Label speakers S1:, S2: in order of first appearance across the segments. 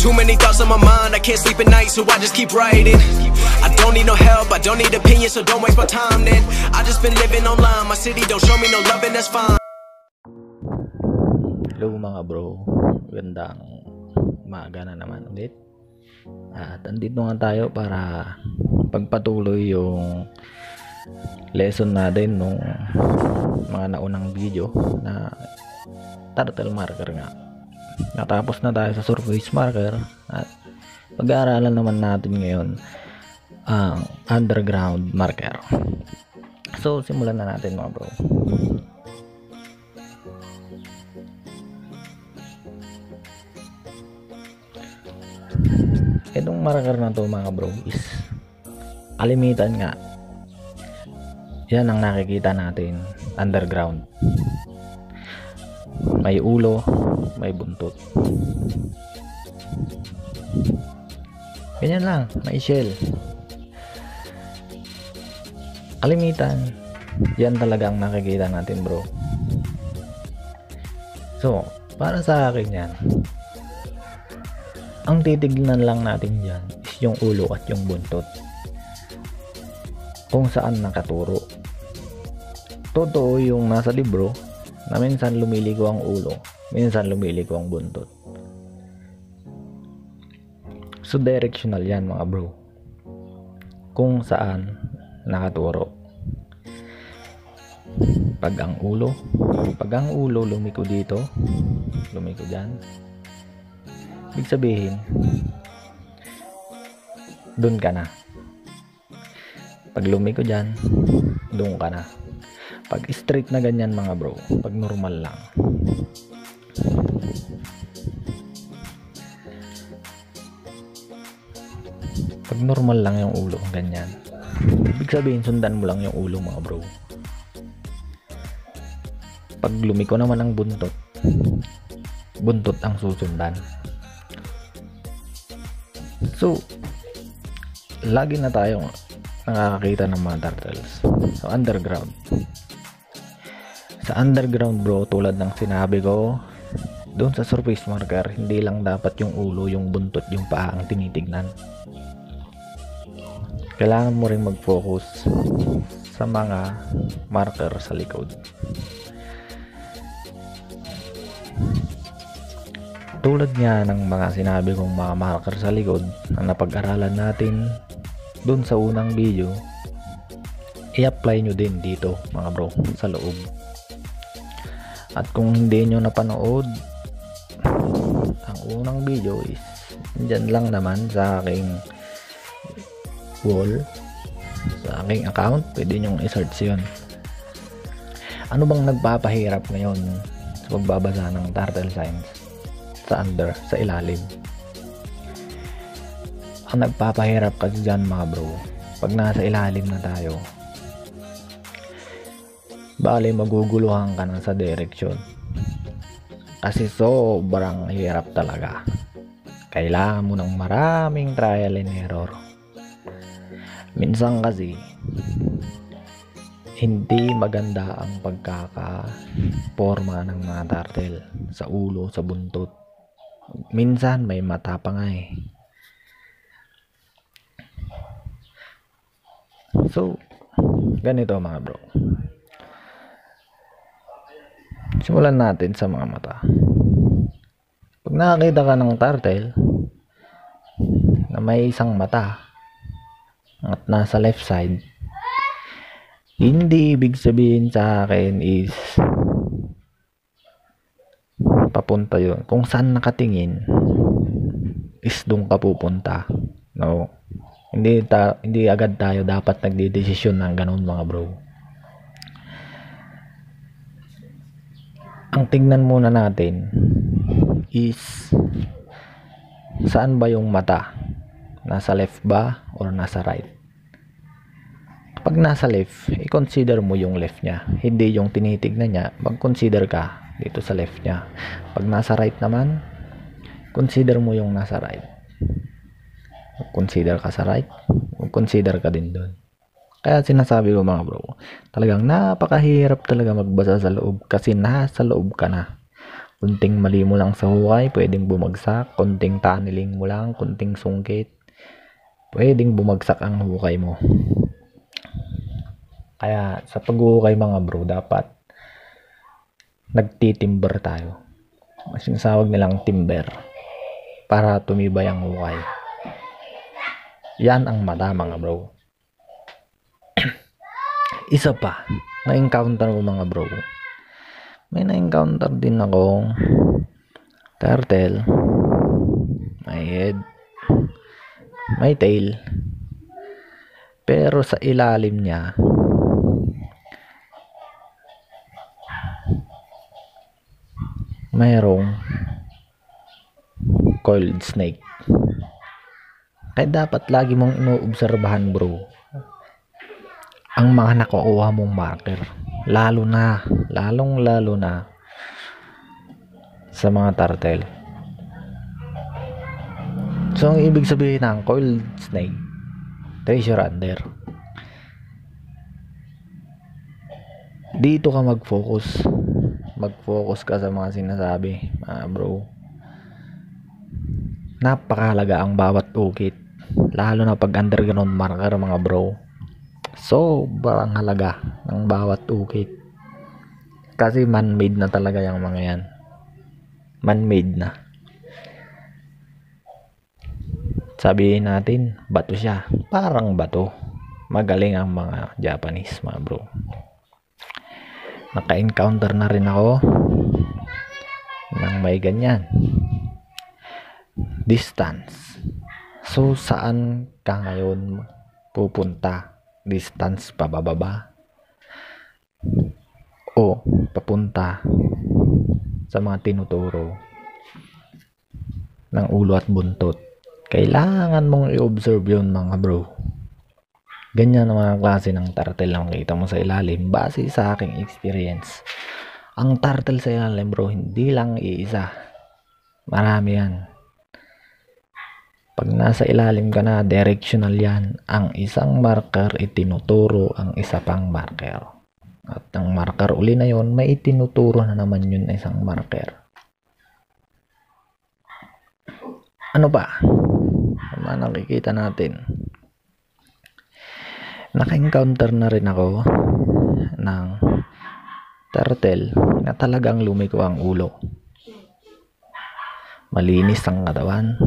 S1: Too many thoughts on my mind, I can't sleep at night, so I just keep writing. I don't need no help, I don't need opinions, so don't waste my time then. I just been living online, my city don't show me no love and that's fine.
S2: Hello mga bro, gandang umaga na naman ulit. At andito nga tayo para pagpatuloy yung lesson natin nung mga naunang video na turtle marker nga. Natapos na tayo sa surface marker at pag-aaralan naman natin ngayon ang underground marker. So simulan na natin mga bro. Itong marker na to mga bro is kalimitan nga yan ang nakikita natin underground. May ulo, may buntot, ganyan lang, may shell. Kalimitan yan talaga ang nakikita natin bro. So para sa akin yan, ang titignan lang natin dyan is yung ulo at yung buntot, kung saan nakaturo. Totoo yung nasa libro na minsan lumiligo ang ulo, minsan lumiligo ang buntot. So directional yan mga bro, kung saan nakaturo. Pag ang ulo lumiko dito, lumiko dyan, ibig sabihin dun ka na. Pag lumiko dyan, dun ka na. Pag straight na ganyan mga bro, pag normal lang, pag normal lang yung ulo ganyan, ibig sabihin sundan mo lang yung ulo mga bro. Pag lumiko naman ang buntot, buntot ang susundan. So lagi na tayong nakakakita ng mga turtles sa underground. Sa underground bro, tulad ng sinabi ko doon sa surface marker, hindi lang dapat yung ulo, yung buntot, yung paa ang tinitignan. Kailangan mo rin mag-focus sa mga marker sa likod. Tulad nga ng mga sinabi kong mga marker sa likod na napag-aralan natin dun sa unang video, i-apply nyo din dito mga bro sa loob. At kung hindi nyo napanood ang unang video is dyan lang naman sa aking wall, sa aking account, pwede nyo i-search yun. Ano bang nagpapahirap ngayon sa pagbabasa ng turtle signs sa ilalim? Ang nagpapahirap kasi dyan mga bro, pag nasa ilalim na tayo, bali maguguluhan ka na sa direksyon kasi sobrang hirap talaga. Kailangan mo ng maraming trial and error. Minsan kasi hindi maganda ang pagkakaporma ng mga turtle sa ulo, sa buntot. Minsan may mata pa nga eh. So ganito mga bro, simulan natin sa mga mata. Pag nakakita ka ng turtle na may isang mata at nasa left side, hindi ibig sabihin sa akin is papunta yun. Kung saan nakatingin is doon ka pupunta. No, hindi agad tayo dapat nagdedesisyon ng ganun mga bro. Ang tingnan muna natin is saan ba yung mata, nasa left ba or nasa right. Pag nasa left, i-consider mo yung left niya, hindi yung tinitignan niya. Mag-consider ka dito sa left niya. Pag nasa right naman, consider mo yung nasa right. Consider ka sa right, consider ka din doon. Kaya sinasabi ko mga bro, talagang napakahirap talaga magbasa sa loob kasi nasa loob ka na. Kunting mali mo lang sa hukay, pwedeng bumagsak. Kunting tunneling mo lang, kunting sungkit, pwedeng bumagsak ang hukay mo. Kaya sa pag-uhukay mga bro, dapat nagtitimber tayo. Sinasawag nilang timber para tumibay ang hukay. Yan ang mata mga bro. Isa pa, na-encounter ko mga bro. May na-encounter din akong turtle. May head, may tail. Pero sa ilalim niya, mayroong coiled snake. Kaya dapat lagi mong inoobserbahan bro ang mga nakukuha mong marker, lalong lalo na sa mga turtle. So ang ibig sabihin ng coiled snake, treasure under. Dito ka mag-focus ka sa mga sinasabi mga bro. Napakahalaga ang bawat ukit, lalo na pag underground marker mga bro. Sobrang halaga ng bawat ukit, kasi man-made na talaga yung mga yan. Man-made na. Sabihin natin bato siya, parang bato. Magaling ang mga Japanese mga bro. Naka-encounter na rin ako ng may ganyan distance. So saan ka ngayon pupunta? Distance pababa o papunta sa mga tinuturo ng ulo at buntot? Kailangan mong i-observe yun mga bro. Ganyan ang mga klase ng turtle na makita mo sa ilalim. Base sa aking experience, ang turtle sa ilalim bro, hindi lang iisa, marami yan. Pag nasa ilalim ka na, directional yan. Ang isang marker itinuturo ang isa pang marker. At ang marker uli na yon, may itinuturo na naman yun na isang marker. Ano pa? Ano nakikita natin? Naka-encounter na rin ako ng turtle na talagang lumiko ang ulo. Malinis ang katawan.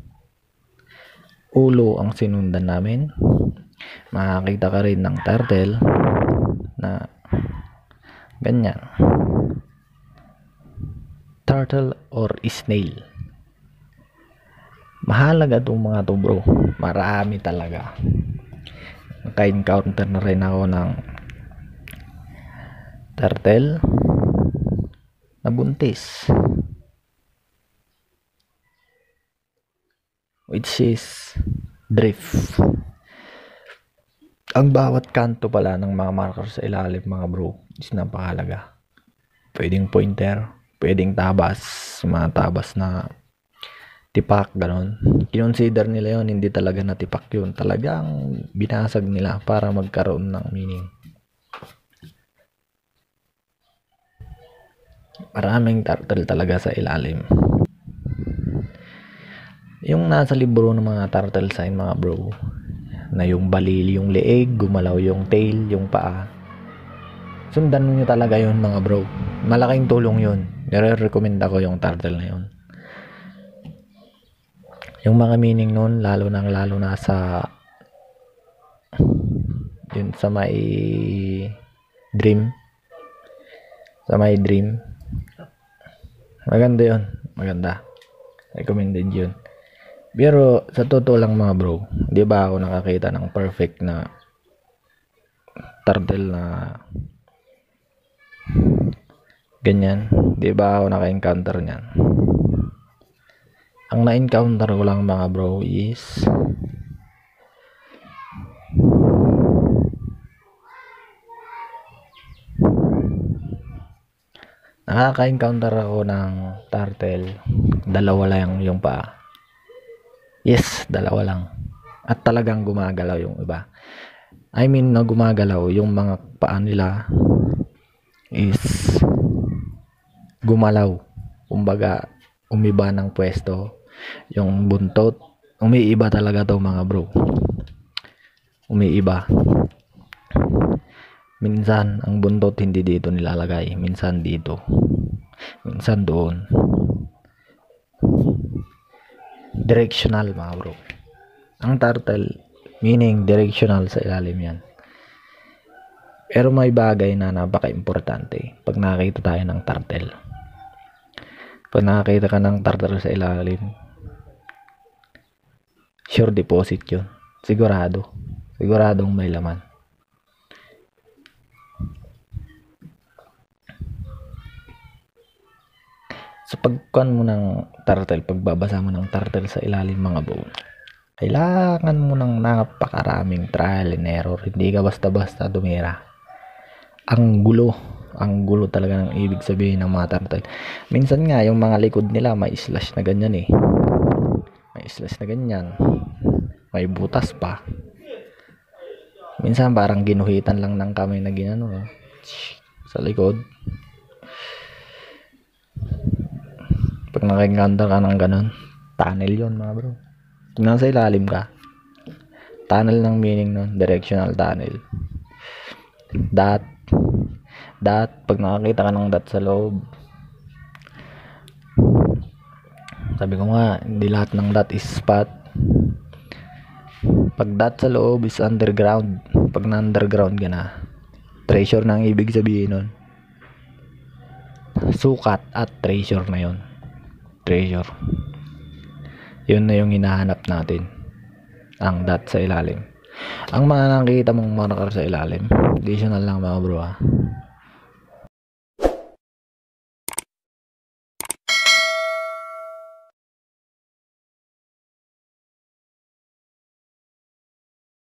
S2: Ulo ang sinundan namin. Makakita ka rin ng turtle na ganyan. Turtle or snail. Mahalaga itong mga to bro. Marami talaga. Naka-encounter na rin ako ng turtle na buntis, which is drift. Ang bawat kanto pala ng mga marker sa ilalim mga bro is napakahalaga. Pwedeng pointer, pwedeng tabas, mga tabas na tipak, ganon. Kinonsider nila yon, hindi talaga natipak yun. Talagang binasag nila para magkaroon ng meaning. Maraming turtle talaga sa ilalim. Yung nasa libro ng mga turtle sign mga bro, na yung balili yung leeg, gumalaw yung tail, yung paa, sundan nyo talaga yun mga bro. Malaking tulong yun. Nire-recommend ako yung turtle na yun. Yung mga meaning nun, lalo na sa yun sa may dream. Sa may dream. Maganda yun. Maganda. Recommended yun. Pero sa totoo lang mga bro, di ba ako nakakita ng perfect na turtle na ganyan? Di ba ako naka-encounter niyan? Ang na-encounter ko lang mga bro is nakaka-encounter ako ng turtle, dalawa lang yung paa. Yes, dalawa lang. At talagang gumagalaw yung iba. I mean, na gumagalaw yung mga paa nila is gumalaw. kumbaga umiba ng pwesto yung buntot. Umiiba talaga to mga bro, umiiba. Minsan ang buntot hindi dito nilalagay, minsan dito, minsan doon. Directional mga bro ang turtle, meaning directional sa ilalim yan. Pero may bagay na napaka-importante pag nakakita tayo ng turtle. Pag nakakita ka ng turtle sa ilalim, sure deposit yun. Siguradong may laman. Sa pagkuhan mo ng turtle, pagbabasa mo ng turtle sa ilalim mga bro, kailangan mo ng napakaraming trial and error. Hindi ka basta-basta dumira. Ang gulo talaga ng ibig sabihin ng mga turtle. Minsan nga yung mga likod nila may slash na ganyan eh. May slash na ganyan. May butas pa. Minsan parang ginuhitan lang ng kamay na ginano sa likod. Pag nakikanta ka ng ganun, tunnel yun mga bro. Nasa ilalim ka, tunnel ng meaning nun, directional tunnel. Dot, pag nakakita ka ng dot sa loob, sabi ko nga, hindi lahat ng dot is spot. Pag dot sa loob is underground. Pag na-underground ka na, treasure na ang ibig sabihin nun. Sukat at treasure na yun. Treasure. Yun na yung hinahanap natin. Ang dot sa ilalim. Ang mga nakikita mong marker sa ilalim, additional lang mga bro